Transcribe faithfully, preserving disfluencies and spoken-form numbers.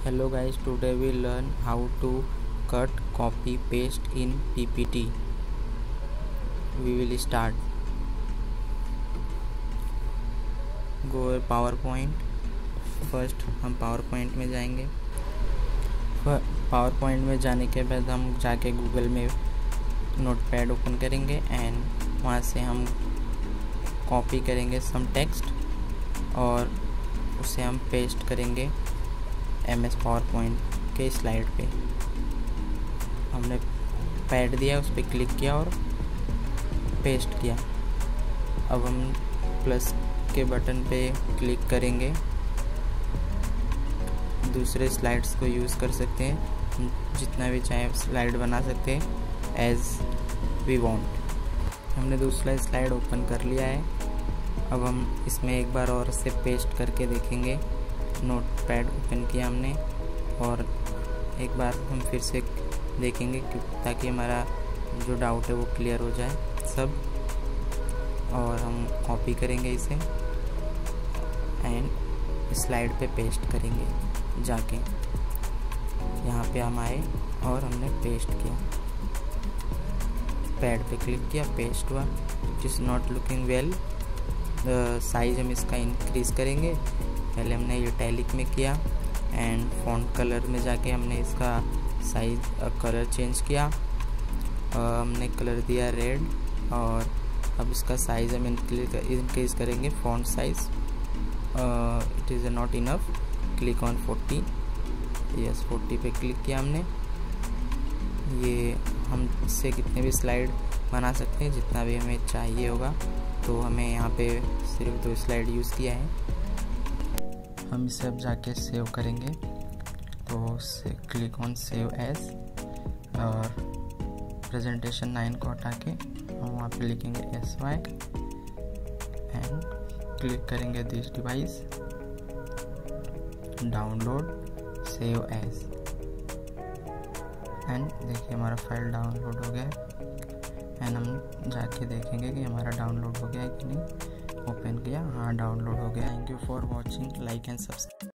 Hello guys, today we learn how to cut, copy, paste in P P T. We will start. Go PowerPoint. First हम PowerPoint में जाएंगे. PowerPoint में जाने के बाद हम जाके गूगल में नोटपैड ओपन करेंगे एंड वहाँ से हम कॉपी करेंगे सम टेक्स्ट और उसे हम पेस्ट करेंगे एम एस पावर पॉइंट के स्लाइड पे. हमने पैड दिया, उस पर क्लिक किया और पेस्ट किया. अब हम प्लस के बटन पे क्लिक करेंगे. दूसरे स्लाइड्स को यूज़ कर सकते हैं, जितना भी चाहे स्लाइड बना सकते हैं एज वी वांट. हमने दूसरा स्लाइड ओपन कर लिया है. अब हम इसमें एक बार और से पेस्ट करके देखेंगे. नोटपैड ओपन किया हमने और एक बार हम फिर से देखेंगे ताकि हमारा जो डाउट है वो क्लियर हो जाए सब. और हम कॉपी करेंगे इसे एंड स्लाइड पे पेस्ट करेंगे. जाके यहाँ पे हम आए और हमने पेस्ट किया. पैड पे क्लिक किया, पेस्ट हुआ. It is not looking well. Size हम इसका इंक्रीज़ करेंगे. पहले हमने ये इटैलिक में किया एंड फॉन्ट कलर में जाके हमने इसका साइज कलर चेंज किया. uh, हमने कलर दिया रेड और अब इसका साइज हम इंक्रीज करेंगे. Font size it is not enough. Click on forty. Yes, forty पे क्लिक किया हमने. ये हम इससे कितने भी स्लाइड बना सकते हैं जितना भी हमें चाहिए होगा. तो हमें यहाँ पे सिर्फ दो स्लाइड यूज़ किया है. हम इसे अब जाके सेव करेंगे. तो से क्लिक ऑन सेव एज और प्रेजेंटेशन नाइन को हटा के हम वहाँ पे लिखेंगे एस वाई एंड क्लिक करेंगे this device, download, save as. And देखिए हमारा फाइल डाउनलोड हो गया. एंड हम जाके देखेंगे कि हमारा डाउनलोड हो गया है कि नहीं. ओपन किया, हाँ डाउनलोड हो गया. Thank you for watching. Like and subscribe.